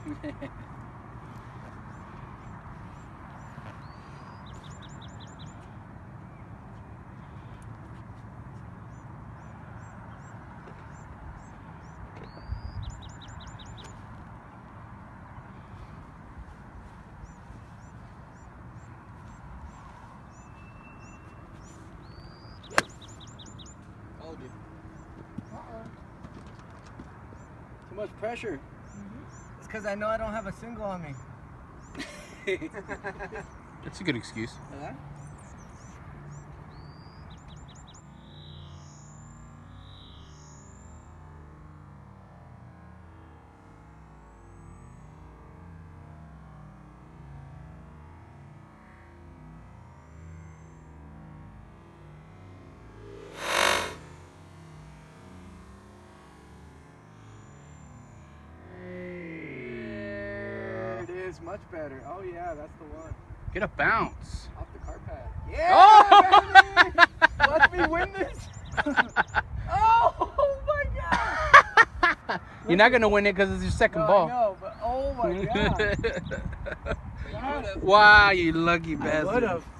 Too much pressure. It's because I know I don't have a single on me. That's a good excuse. Yeah? Much better. Oh yeah, that's the one. Get a bounce. Off the car pad. Yeah, oh! baby! Let me win this. Oh my god! You're not gonna win it because it's your second ball. I know, but oh my god! Wow, you lucky bastard. I would have.